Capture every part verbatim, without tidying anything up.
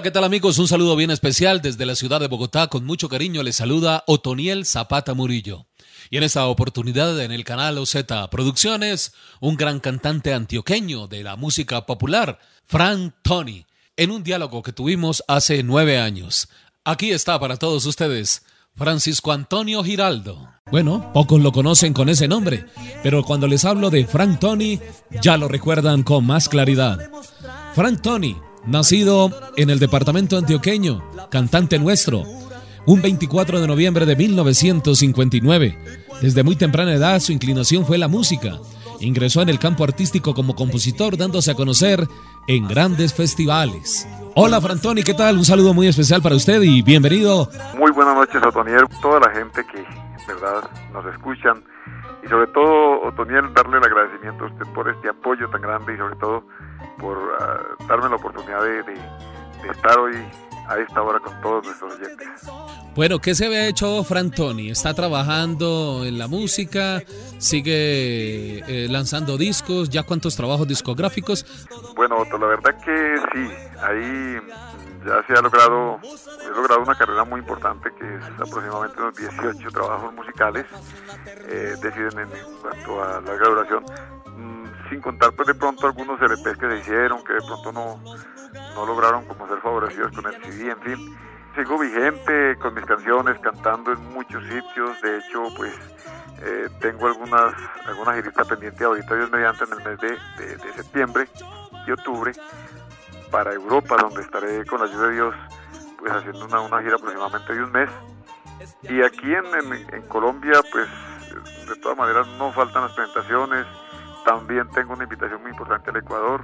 Hola, ¿qué tal amigos? Un saludo bien especial desde la ciudad de Bogotá. Con mucho cariño les saluda Otoniel Zapata Murillo. Y en esta oportunidad en el canal O Z Producciones, un gran cantante antioqueño de la música popular, Frank Tony, en un diálogo que tuvimos hace nueve años. Aquí está para todos ustedes, Francisco Antonio Giraldo. Bueno, pocos lo conocen con ese nombre, pero cuando les hablo de Frank Tony, ya lo recuerdan con más claridad. Frank Tony, nacido en el departamento antioqueño, cantante nuestro, un veinticuatro de noviembre de mil novecientos cincuenta y nueve. Desde muy temprana edad su inclinación fue la música. Ingresó en el campo artístico como compositor, dándose a conocer en grandes festivales. Hola, Frank Tony, ¿qué tal? Un saludo muy especial para usted y bienvenido. Muy buenas noches, Otoniel, toda la gente que, verdad, nos escuchan. Y sobre todo, Otoniel, darle el agradecimiento a usted por este apoyo tan grande y sobre todo por uh, darme la oportunidad de, de, de estar hoy a esta hora con todos nuestros oyentes. Bueno, ¿qué se había hecho Frank Tony? ¿Está trabajando en la música? ¿Sigue eh, lanzando discos? ¿Ya cuántos trabajos discográficos? Bueno, Otto, la verdad que sí, ahí ya se ha logrado, he logrado una carrera muy importante que es aproximadamente unos dieciocho trabajos musicales, eh, deciden en cuanto a larga duración, mmm, sin contar pues de pronto algunos L Pes que se hicieron, que de pronto no, no lograron como ser favorecidos con el C D, en fin. Sigo vigente con mis canciones, cantando en muchos sitios, de hecho pues eh, tengo algunas, algunas giritas pendientes ahorita, Dios mediante, en el mes de, de, de septiembre y octubre, para Europa, donde estaré con la ayuda de Dios pues haciendo una, una gira aproximadamente de un mes. Y aquí en, en, en Colombia pues de todas maneras no faltan las presentaciones, también tengo una invitación muy importante al Ecuador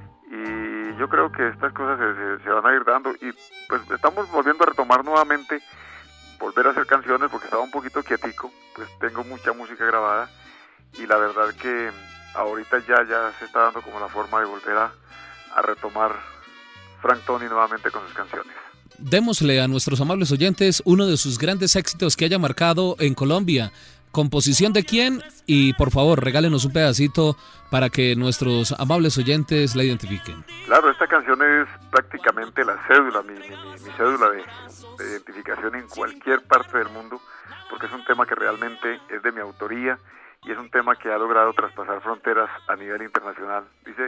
y yo creo que estas cosas se, se, se van a ir dando y pues estamos volviendo a retomar nuevamente, volver a hacer canciones porque estaba un poquito quietico, pues tengo mucha música grabada y la verdad que ahorita ya, ya se está dando como la forma de volver a, a retomar Frank Tony nuevamente con sus canciones. Démosle a nuestros amables oyentes uno de sus grandes éxitos que haya marcado en Colombia. ¿Composición de quién? Y por favor, regálenos un pedacito para que nuestros amables oyentes la identifiquen. Claro, esta canción es prácticamente la cédula, mi, mi, mi cédula de, de identificación en cualquier parte del mundo, porque es un tema que realmente es de mi autoría y es un tema que ha logrado traspasar fronteras a nivel internacional. Dice,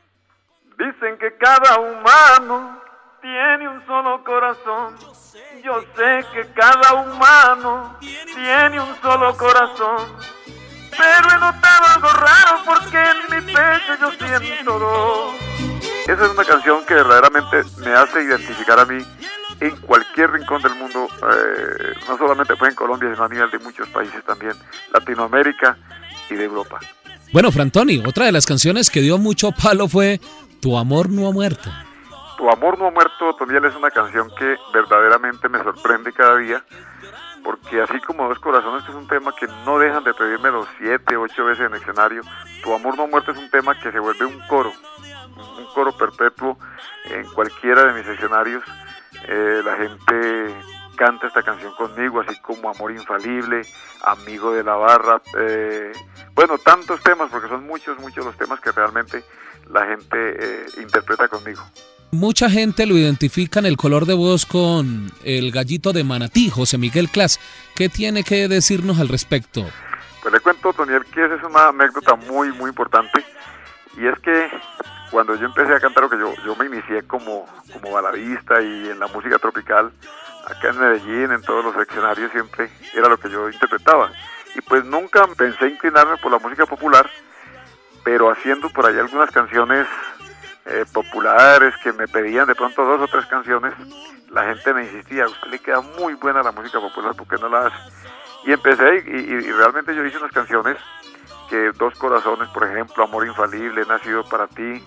dicen que cada humano tiene un solo corazón. Yo sé que cada humano tiene un solo corazón, pero he notado algo raro porque en mi pecho yo siento dos. Esa es una canción que verdaderamente me hace identificar a mí en cualquier rincón del mundo, eh, no solamente fue en Colombia, sino a nivel de muchos países también, Latinoamérica y de Europa. Bueno, Frank Tony, otra de las canciones que dio mucho palo fue Tu amor no ha muerto. Tu amor no ha muerto, Otoniel, es una canción que verdaderamente me sorprende cada día, porque así como Dos Corazones, que es un tema que no dejan de pedírmelo siete, ocho veces en el escenario, Tu amor no ha muerto es un tema que se vuelve un coro, un coro perpetuo en cualquiera de mis escenarios. Eh, la gente canta esta canción conmigo, así como Amor Infalible, Amigo de la Barra, eh, bueno, tantos temas, porque son muchos, muchos los temas que realmente la gente eh, interpreta conmigo. Mucha gente lo identifica en el color de voz con el gallito de Manatí, José Miguel Clas. ¿Qué tiene que decirnos al respecto? Pues le cuento, Toniel, que esa es una anécdota muy, muy importante. Y es que cuando yo empecé a cantar, lo que yo, yo me inicié como, como baladista y en la música tropical, acá en Medellín, en todos los escenarios, siempre era lo que yo interpretaba. Y pues nunca pensé inclinarme por la música popular, pero haciendo por ahí algunas canciones Eh, populares que me pedían de pronto dos o tres canciones, la gente me insistía, a usted le queda muy buena la música popular, ¿por qué no la hace? Y empecé y, y, y realmente yo hice unas canciones que Dos Corazones, por ejemplo, Amor Infalible, Nacido para ti,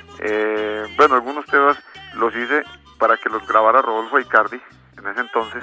eh, bueno, algunos temas los hice para que los grabara Rodolfo Icardi en ese entonces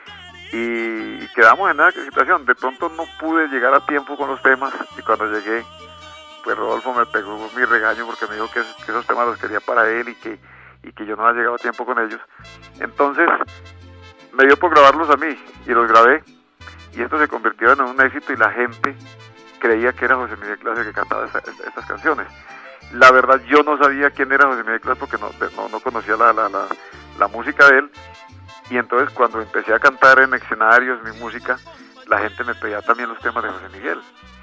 y, y quedamos en esa situación. De pronto no pude llegar a tiempo con los temas y cuando llegué pues Rodolfo me pegó mi regaño porque me dijo que, que esos temas los quería para él y que, y que yo no había llegado a tiempo con ellos. Entonces me dio por grabarlos a mí y los grabé y esto se convirtió en un éxito y la gente creía que era José Miguel Clas el que cantaba esta, esta, estas canciones. La verdad yo no sabía quién era José Miguel Clas porque no, no, no conocía la, la, la, la música de él, y entonces cuando empecé a cantar en escenarios mi música, la gente me pedía también los temas de José Miguel,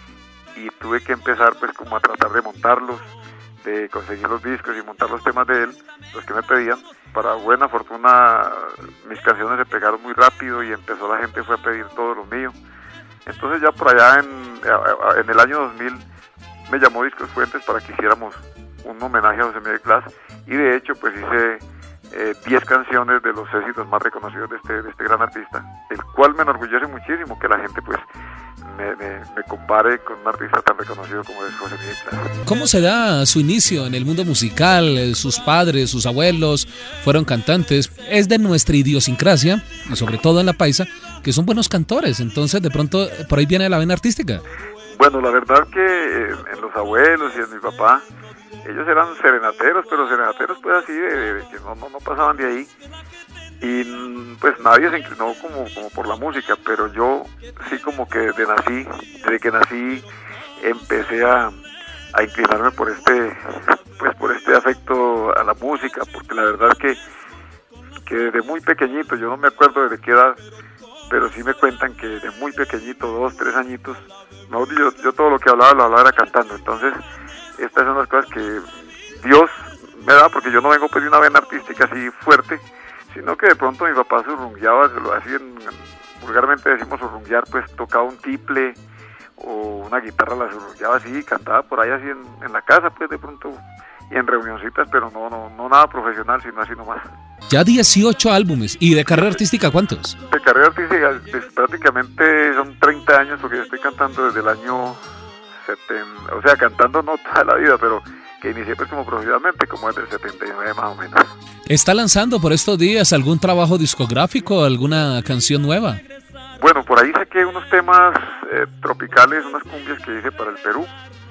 y tuve que empezar pues como a tratar de montarlos, de conseguir los discos y montar los temas de él, los que me pedían. Para buena fortuna mis canciones se pegaron muy rápido y empezó la gente fue a pedir todo lo mío. Entonces ya por allá en, en el año dos mil me llamó Discos Fuentes para que hiciéramos un homenaje a José Miguel Clas, y de hecho pues hice diez eh, canciones de los éxitos más reconocidos de este, de este gran artista, el cual me enorgullece muchísimo que la gente pues me, me, me compare con un artista tan reconocido como es José Miguel Clas. ¿Cómo se da su inicio en el mundo musical? Sus padres, sus abuelos fueron cantantes. Es de nuestra idiosincrasia, y sobre todo en la paisa, que son buenos cantores. Entonces de pronto por ahí viene la vena artística. Bueno, la verdad que en los abuelos y en mi papá, ellos eran serenateros, pero serenateros pues así, de, de, de que no, no, no pasaban de ahí. Y pues nadie se inclinó como, como por la música, pero yo sí como que desde nací, desde que nací empecé a, a inclinarme por este, pues por este afecto a la música, porque la verdad que, que desde muy pequeñito, yo no me acuerdo desde qué edad, pero sí me cuentan que desde muy pequeñito, dos, tres añitos, no, yo, yo todo lo que hablaba lo hablaba era cantando. Entonces estas son las cosas que Dios me da, porque yo no vengo pues de una vena artística así fuerte, sino que de pronto mi papá surrungueaba, así en, vulgarmente decimos surrunguear, pues tocaba un tiple o una guitarra, la surrungueaba así y cantaba por ahí así en, en la casa, pues de pronto, y en reunioncitas, pero no, no, no nada profesional, sino así nomás. Ya dieciocho álbumes. ¿Y de carrera artística cuántos? De carrera artística pues, prácticamente son treinta años, porque yo estoy cantando desde el año setenta, o sea, cantando no toda la vida, pero que inicié pues como profesionalmente, como desde el setenta y nueve más o menos. ¿Está lanzando por estos días algún trabajo discográfico, alguna canción nueva? Bueno, por ahí saqué unos temas eh, tropicales, unas cumbias que hice para el Perú,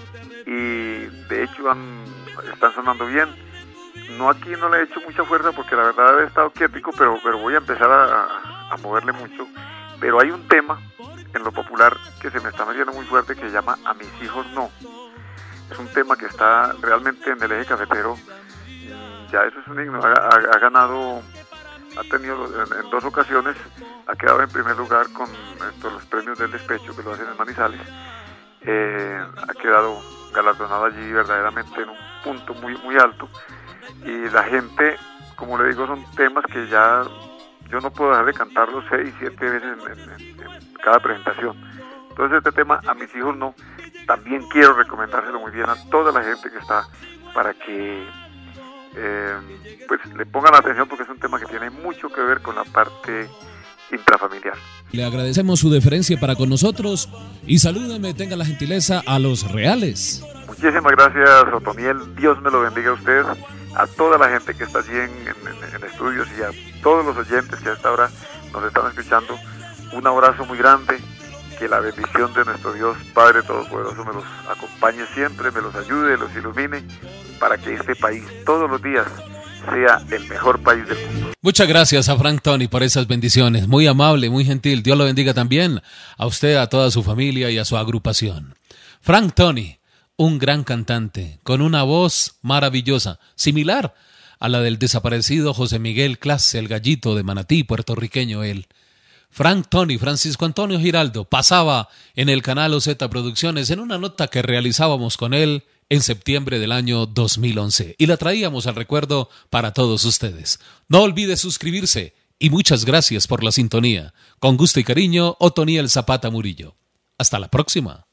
y de hecho han, están sonando bien. No, aquí no le he hecho mucha fuerza porque la verdad he estado quietico, pero, pero voy a empezar a, a moverle mucho. Pero hay un tema en lo popular que se me está metiendo muy fuerte, que se llama A mis hijos no. Es un tema que está realmente en el eje cafetero, ya eso es un himno, ha, ha, ha ganado, ha tenido en, en dos ocasiones, ha quedado en primer lugar con estos, los premios del despecho que lo hacen en Manizales, eh, ha quedado galardonado allí verdaderamente en un punto muy, muy alto, y la gente, como le digo, son temas que ya yo no puedo dejar de cantarlos seis, siete veces en, en, en cada presentación. Entonces este tema, A mis hijos no, también quiero recomendárselo muy bien a toda la gente que está, para que eh, pues le pongan atención, porque es un tema que tiene mucho que ver con la parte intrafamiliar. Le agradecemos su deferencia para con nosotros y salúdeme, tenga la gentileza, a los reales. Muchísimas gracias, Otoniel, Dios me lo bendiga a usted, a toda la gente que está allí en, en, en estudios, y a todos los oyentes que hasta ahora nos están escuchando. Un abrazo muy grande. Que la bendición de nuestro Dios Padre Todopoderoso me los acompañe siempre, me los ayude, los ilumine, para que este país todos los días sea el mejor país del mundo. Muchas gracias a Frank Tony por esas bendiciones. Muy amable, muy gentil. Dios lo bendiga también a usted, a toda su familia y a su agrupación. Frank Tony, un gran cantante, con una voz maravillosa, similar a la del desaparecido José Miguel Clas, el gallito de Manatí, puertorriqueño él. Frank Tony, Francisco Antonio Giraldo, pasaba en el canal O Z Producciones en una nota que realizábamos con él en septiembre del año dos mil once y la traíamos al recuerdo para todos ustedes. No olvide suscribirse y muchas gracias por la sintonía. Con gusto y cariño, Otoniel Zapata Murillo. Hasta la próxima.